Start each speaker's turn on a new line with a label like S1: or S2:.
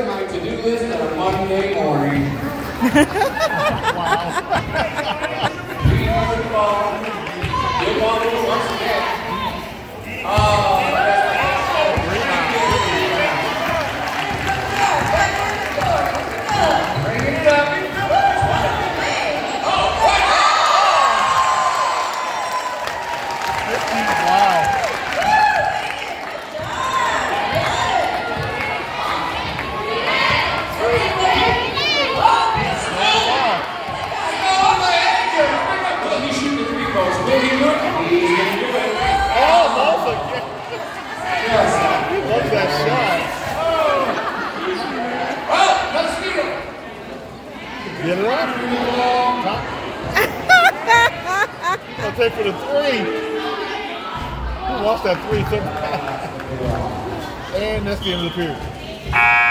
S1: to my to-do list on a Monday morning.
S2: Wow.
S1: Good ball once again. Bringing it up.
S2: Wow.
S1: He's shooting the three post. Will he do it? He's going to do it.
S2: Oh, Malta.
S1: Yes.
S2: He loves that shot.
S1: Well, let's do it.
S2: Get it up. I'll take for the three. Who lost that three? And that's the end of the period.